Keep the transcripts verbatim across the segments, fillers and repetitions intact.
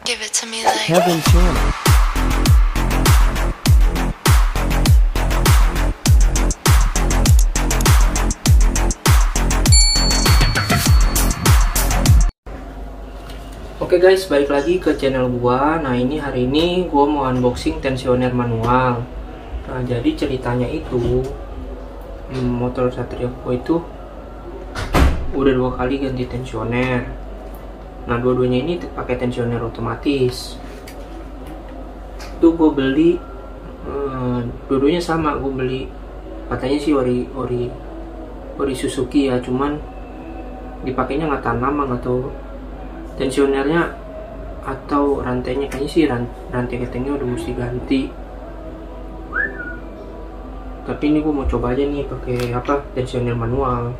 Give it to me like Heaven Channel. Oke guys, balik lagi ke channel gua. Nah ini hari ini gua mau unboxing tensioner manual. Nah jadi ceritanya itu hmm, motor Satria gua itu udah dua kali ganti tensioner. Nah dua-duanya ini pakai tensioner otomatis. Itu gue beli hmm, dua-duanya sama, gue beli katanya sih ori ori ori Suzuki ya, cuman dipakainya nggak tahan lama, nggak tahu tensionernya atau rantainya, kayaknya sih ran rantai ketengnya udah mesti ganti. Tapi ini gue mau coba aja nih pakai apa tensioner manual.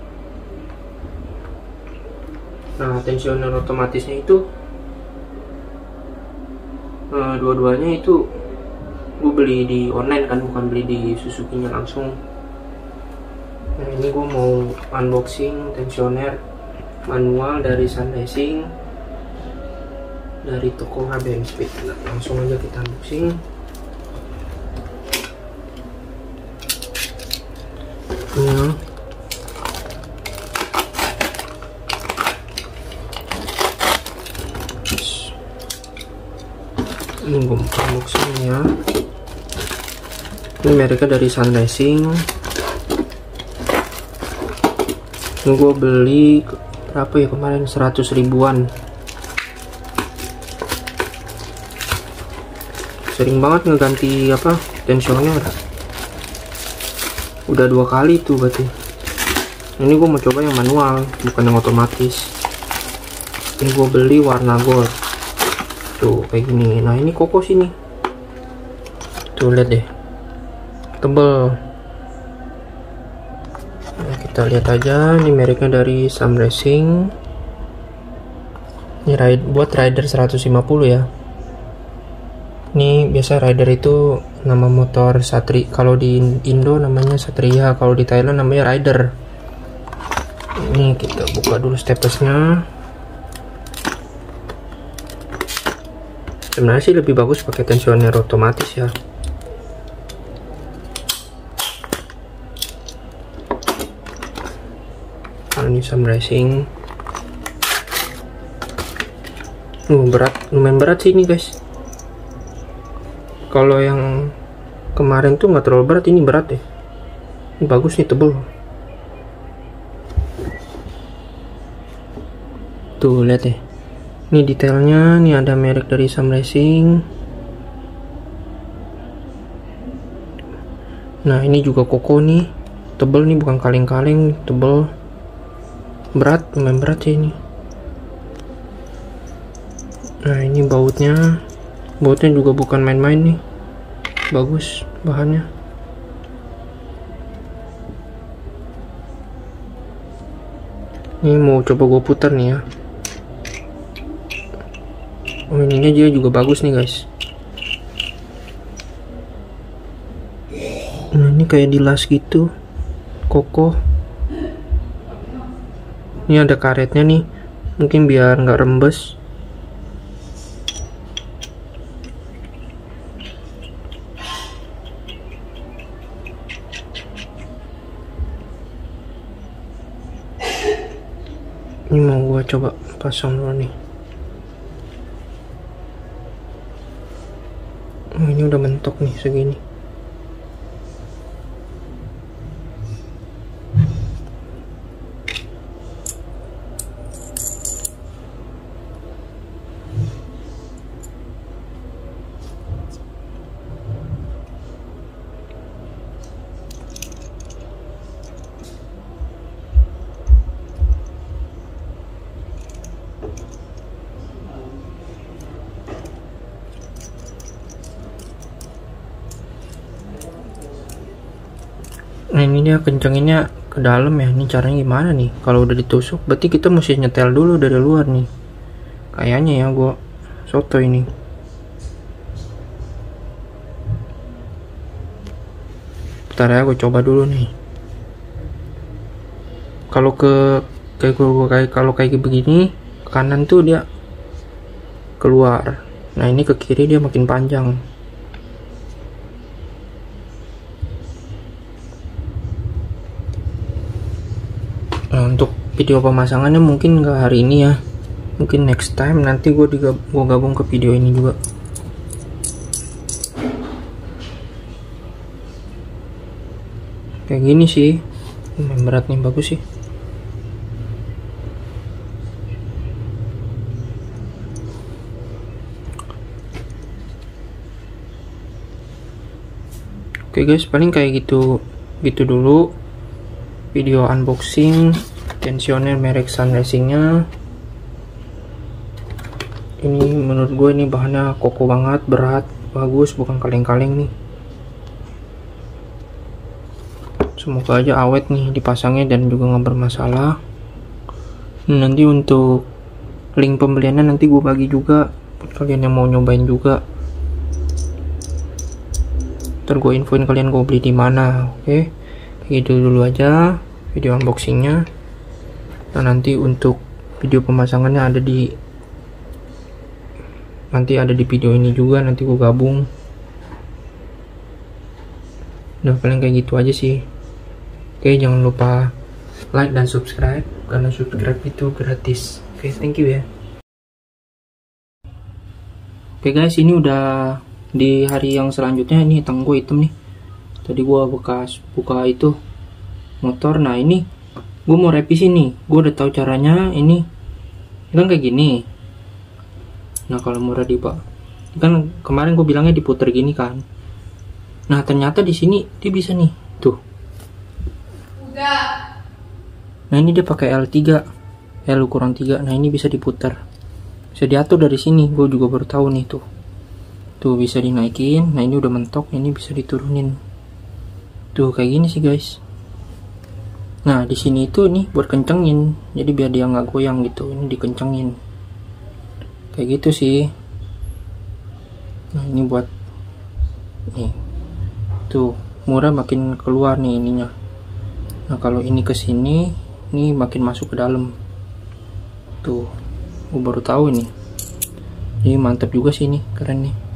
Nah tensioner otomatisnya itu uh, dua-duanya itu gue beli di online kan, bukan beli di Suzuki nya langsung. Nah ini gue mau unboxing tensioner manual dari Sun Racing dari toko H B M Speed. Nah, langsung aja kita unboxing. Nah, ini gue buka unboxingnya. Ini mereknya dari Sun Racing. Ini gue beli berapa ya kemarin, seratus ribuan. Sering banget ngeganti apa tensioner, udah dua kali tuh berarti. Ini gue mau coba yang manual, bukan yang otomatis. Ini gue beli warna gold tuh kayak gini. Nah ini koko sini tuh, lihat deh, tebel. Nah, kita lihat aja, ini mereknya dari Sun Racing. Ini ride buat rider seratus lima puluh ya. Ini biasa rider itu nama motor Satria, kalau di Indo namanya Satria, kalau di Thailand namanya rider. Ini kita buka dulu stepesnya. Sebenarnya sih lebih bagus pakai tensioner otomatis ya. Kalau ini Sun Racing, uh, berat, lumayan berat sih ini guys. Kalau yang kemarin tuh nggak terlalu berat, ini berat deh. Ini bagus nih, tebel. Tuh lihat deh. Ini detailnya, nih ada merek dari Sun Racing. Nah ini juga koko nih, tebel nih, bukan kaleng-kaleng, tebel, berat, lumayan berat sih ini. Nah ini bautnya, bautnya juga bukan main-main nih, bagus bahannya. Ini mau coba gue putar nih ya. Oh ininya dia juga bagus nih guys. Nah ini kayak dilas gitu, kokoh. Ini ada karetnya nih, mungkin biar nggak rembes. Ini mau gua coba pasang dulu nih. Oh, ini udah mentok nih segini. Nah ini dia kencenginnya ke dalam ya. Ini caranya gimana nih? Kalau udah ditusuk berarti kita mesti nyetel dulu dari luar nih. Kayaknya ya, gua soto ini. Bentar ya, gue coba dulu nih. Kalau ke kayak gue kayak kalau kayak begini ke kanan tuh dia keluar. Nah ini ke kiri dia makin panjang. Nah untuk video pemasangannya mungkin nggak hari ini ya, mungkin next time, nanti gue gue gabung ke video ini juga. Kayak gini sih, lumayan berat nih, bagus sih. Oke guys, paling kayak gitu gitu dulu video unboxing tensioner merek Sun Racing-nya. Ini menurut gue ini bahannya kokoh banget, berat, bagus, bukan kaleng-kaleng nih. Semoga aja awet nih dipasangnya dan juga nggak bermasalah. Nanti untuk link pembeliannya nanti gue bagi juga buat kalian yang mau nyobain juga. Ntar gue infoin kalian gue beli di mana. Oke, gitu dulu aja video unboxingnya. Nah nanti untuk video pemasangannya ada di nanti ada di video ini juga, nanti gue gabung. Udah paling kayak gitu aja sih. Oke, jangan lupa like dan subscribe karena subscribe itu gratis. Oke, thank you ya. Oke guys, ini udah di hari yang selanjutnya. Ini tang gue hitam nih, tadi gua bekas buka itu motor. Nah ini gue mau revisi nih, gue udah tahu caranya. Ini kan kayak gini. Nah kalau mau di pak kan kemarin gue bilangnya diputer gini kan, nah ternyata di sini dia bisa nih tuh. Nah ini dia pakai L tiga, L ukuran tiga. Nah ini bisa diputar, bisa diatur dari sini. Gue juga baru tahu nih tuh. Tuh bisa dinaikin. Nah ini udah mentok, ini bisa diturunin. Tuh kayak gini sih guys. Nah di sini itu nih buat kencengin, jadi biar dia nggak goyang gitu. Ini dikencengin kayak gitu sih. Nah ini buat nih tuh murah makin keluar nih ininya. Nah kalau ini ke sini, ini makin masuk ke dalam. Tuh, gue baru tahu ini. Ini mantap juga sih, ini keren nih.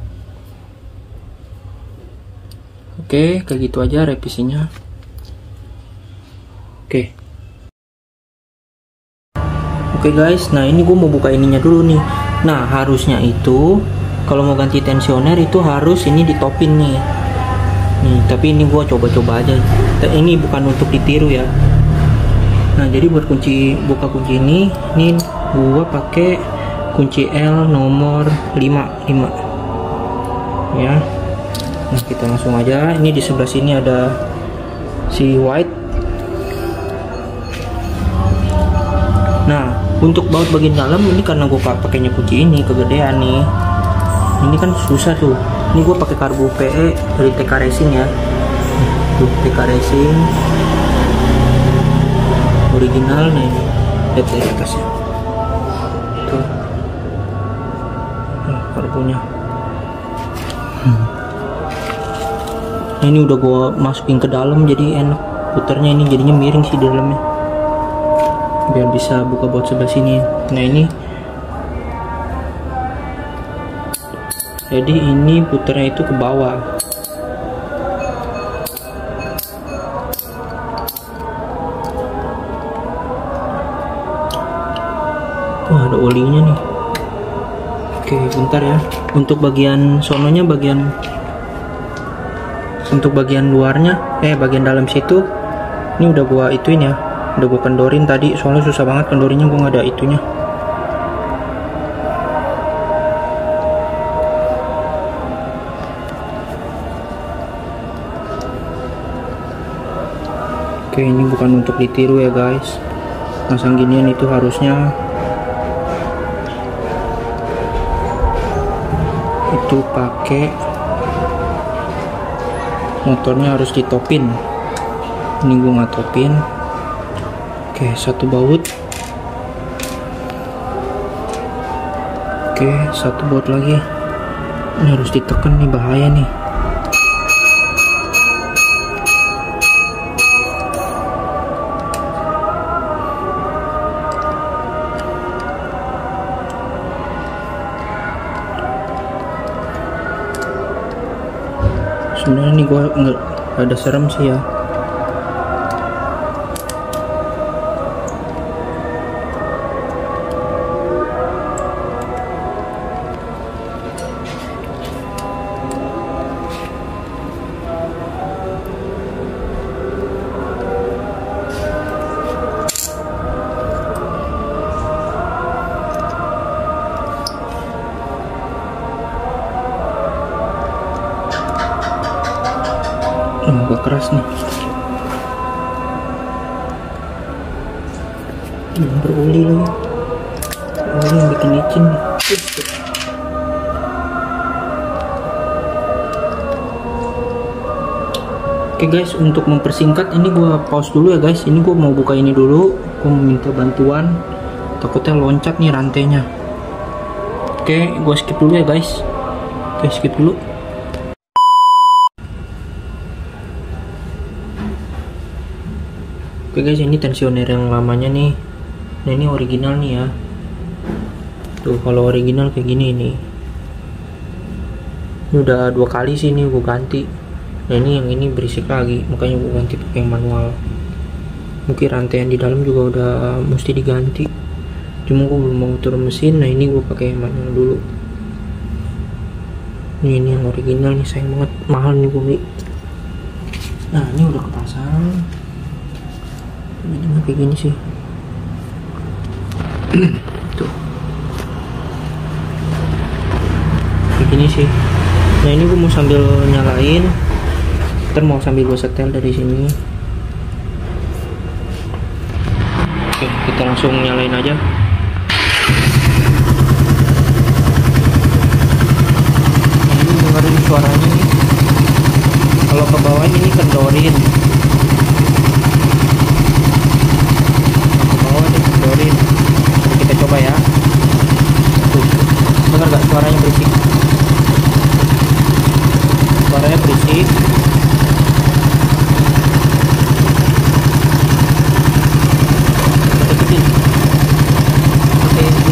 Oke, kayak gitu aja revisinya. Oke. Oke guys, nah ini gue mau buka ininya dulu nih. Nah harusnya itu kalau mau ganti tensioner itu harus ini ditopin nih. Nih, tapi ini gue coba-coba aja. Ini bukan untuk ditiru ya. Nah jadi buat kunci buka kunci ini, ini gue pakai kunci L nomor lima lima. Ya. Nah kita langsung aja. Ini di sebelah sini ada si white. Nah untuk baut bagian dalam ini karena gue pakainya kunci ini kegedean nih. Ini kan susah tuh. Ini gue pakai karbu P E dari T K Racing ya. Tuh T K Racing original nih. Lihat dari atasnya. Tuh. Nah, karbunya. Hmm. Nah, ini udah gue masukin ke dalam jadi enak putarnya. Ini jadinya miring sih di dalamnya biar bisa buka baut sebelah sini. Nah ini jadi ini putarnya itu ke bawah. Wah ada olinya nih. Oke bentar ya. Untuk bagian sononya, bagian untuk bagian luarnya, eh bagian dalam situ, ini udah gua ituin ya, udah gua kendorin tadi. Soalnya susah banget kendorinya, gua nggak ada itunya. Oke ini bukan untuk ditiru ya guys. Pasang ginian itu harusnya itu pakai motornya harus ditopin. Ini gue nggak topin. Oke satu baut. Oke satu baut lagi. Ini harus ditekan nih, bahaya nih. Sebenarnya nih gua nggak ada serem sih ya. Oh, agak keras nih. Hmm, beroli lagi. Oli yang bikin licin nih. Oke guys, untuk mempersingkat ini gua pause dulu ya guys. Ini gua mau buka ini dulu. Gua mau minta bantuan. Takutnya loncat nih rantainya. Oke, gua skip dulu ya guys. Oke, skip dulu. Oke guys, ini tensioner yang lamanya nih. Nah ini original nih ya. Tuh kalau original kayak gini nih. Ini udah dua kali sih ini gue ganti. Nah ini yang ini berisik lagi, makanya gue ganti pakai yang manual. Mungkin rantai yang di dalam juga udah mesti diganti. Cuma gue belum mau turun mesin. Nah ini gue pakai yang manual dulu. Ini ini yang original nih, sayang banget, mahal nih gue beli. Nah ini udah kepasang. Ini kayak gini sih. Tuh kayak gini sih. Nah ini gue mau sambil nyalain, ntar mau sambil gue setel dari sini. Oke, kita langsung nyalain aja. Nah ini dengerin suaranya nih. Kalau ke bawah ini kendorin. Kita coba ya. Tuh, dengar gak suaranya berisik? Suaranya berisik. Deketin. Oke, itu.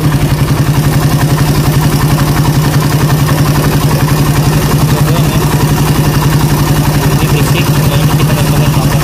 Ini berisik. Nah, ini kita renungin bawah.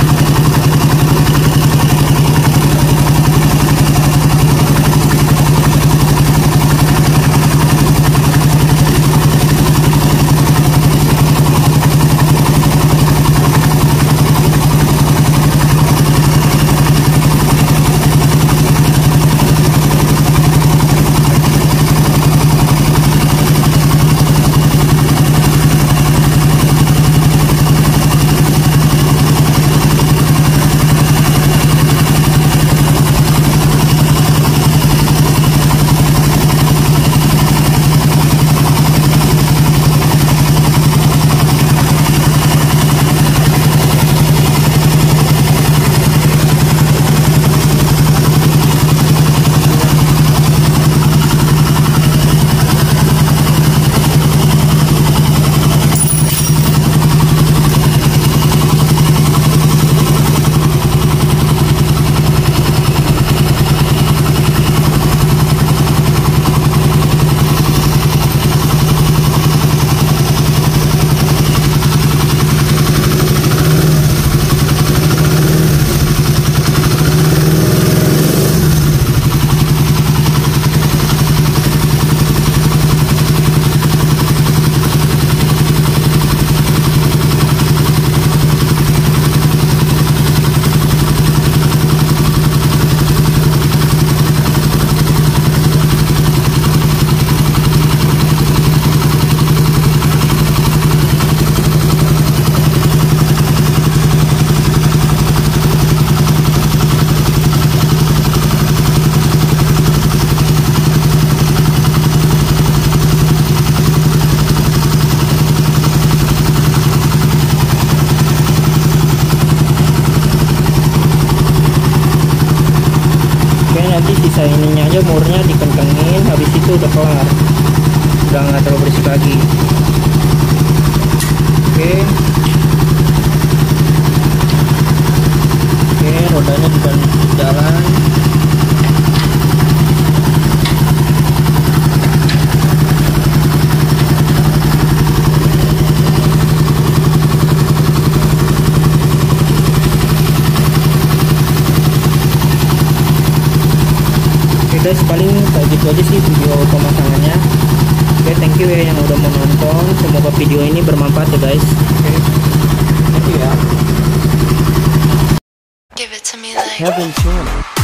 Nanti sisa ininya aja murnya dikencengin, habis itu udah kelar, udah nggak terlalu berisik lagi. Oke, oke, rodanya juga jalan. guys, paling kayak gitu aja sih video pemasangannya. Oke, thank you ya yang udah menonton. Semoga video ini bermanfaat ya guys. Oke, thank you ya. Give it to me like Heaven Channel.